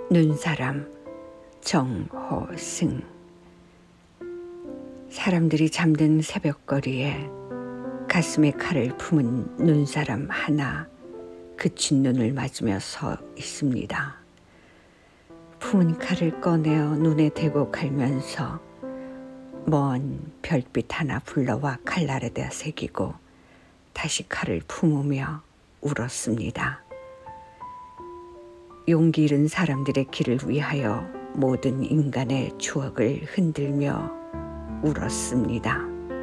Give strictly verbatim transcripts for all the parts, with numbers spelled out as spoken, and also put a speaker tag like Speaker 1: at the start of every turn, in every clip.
Speaker 1: 눈사람 정호승. 사람들이 잠든 새벽거리에 가슴에 칼을 품은 눈사람 하나 그친 눈을 맞으며 서 있습니다. 품은 칼을 꺼내어 눈에 대고 갈면서 먼 별빛 하나 불러와 칼날에다 새기고 다시 칼을 품으며 울었습니다. 용기 잃은 사람들의 길을 위하여 모든 인간의 추억을 흔들며 울었습니다.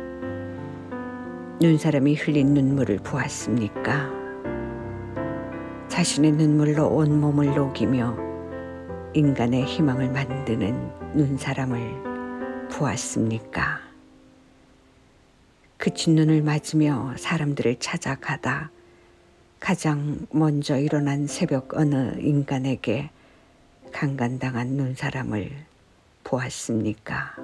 Speaker 1: 눈사람이 흘린 눈물을 보았습니까? 자신의 눈물로 온몸을 녹이며 인간의 희망을 만드는 눈사람을 보았습니까? 그친 눈을 맞으며 사람들을 찾아가다 가장 먼저 일어난 새벽 어느 인간에게 강간당한 눈사람을 보았습니까?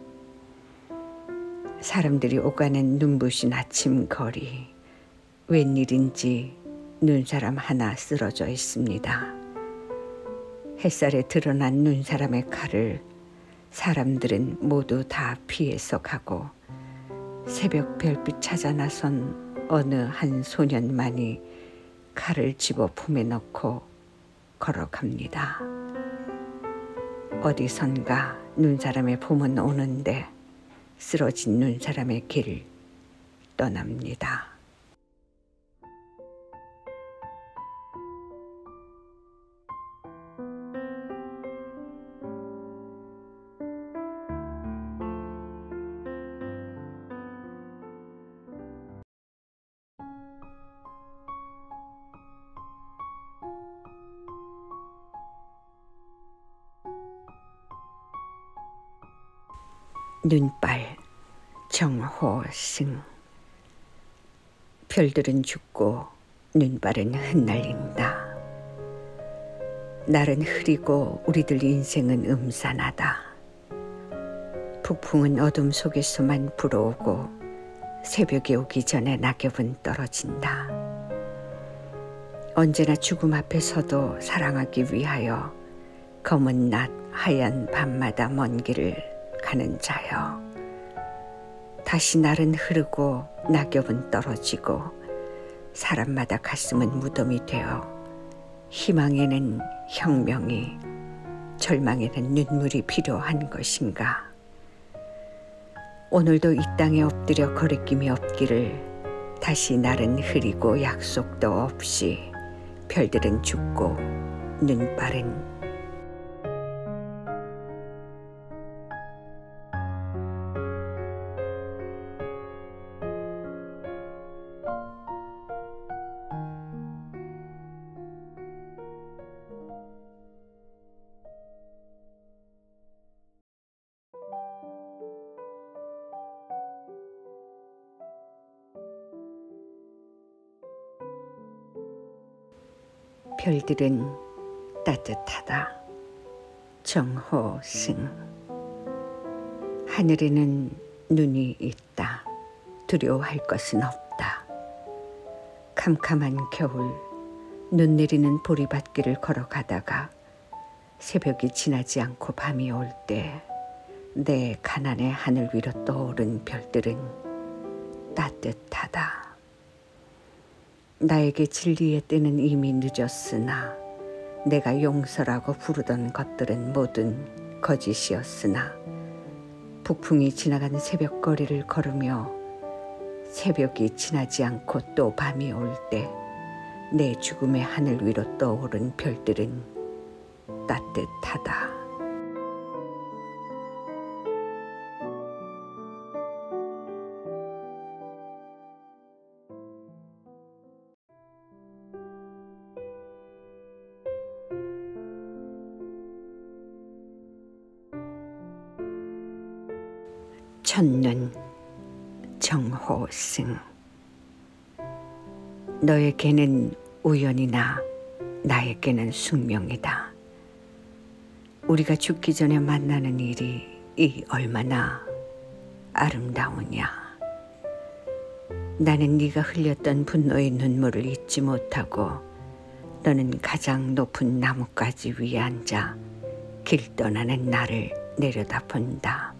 Speaker 1: 사람들이 오가는 눈부신 아침 거리, 웬일인지 눈사람 하나 쓰러져 있습니다. 햇살에 드러난 눈사람의 칼을 사람들은 모두 다 피해서 가고 새벽 별빛 찾아 나선 어느 한 소년만이 칼을 집어 품에 넣고 걸어갑니다. 어디선가 눈사람의 봄은 오는데 쓰러진 눈사람의 길 떠납니다. 눈발 정호승. 별들은 죽고 눈발은 흩날린다. 날은 흐리고 우리들 인생은 음산하다. 북풍은 어둠 속에서만 불어오고 새벽이 오기 전에 낙엽은 떨어진다. 언제나 죽음 앞에서도 사랑하기 위하여 검은 낮 하얀 밤마다 먼 길을 가는 자여, 다시 날은 흐르고 낙엽은 떨어지고 사람마다 가슴은 무덤이 되어 희망에는 혁명이, 절망에는 눈물이 필요한 것인가. 오늘도 이 땅에 엎드려 거리낌이 없기를. 다시 날은 흐리고 약속도 없이 별들은 죽고 눈발은 별들은 따뜻하다. 정호승. 하늘에는 눈이 있다. 두려워할 것은 없다. 캄캄한 겨울, 눈 내리는 보리밭길을 걸어가다가 새벽이 지나지 않고 밤이 올 때 내 가난의 하늘 위로 떠오른 별들은 따뜻하다. 나에게 진리의 때는 이미 늦었으나 내가 용서라고 부르던 것들은 모든 거짓이었으나 북풍이 지나간 새벽거리를 걸으며 새벽이 지나지 않고 또 밤이 올 때 내 죽음의 하늘 위로 떠오른 별들은 따뜻하다. 첫눈 정호승. 너에게는 우연이나 나에게는 숙명이다. 우리가 죽기 전에 만나는 일이 이 얼마나 아름다우냐. 나는 네가 흘렸던 분노의 눈물을 잊지 못하고 너는 가장 높은 나뭇가지 위에 앉아 길 떠나는 나를 내려다본다.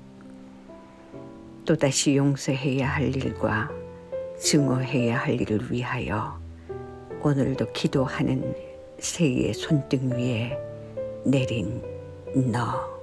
Speaker 1: 또다시 용서해야 할 일과 증오해야 할 일을 위하여 오늘도 기도하는 새의 손등 위에 내린 너.